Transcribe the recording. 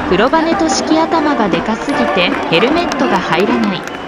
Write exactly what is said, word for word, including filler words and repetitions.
黒羽と敷頭がでかすぎてヘルメットが入らない。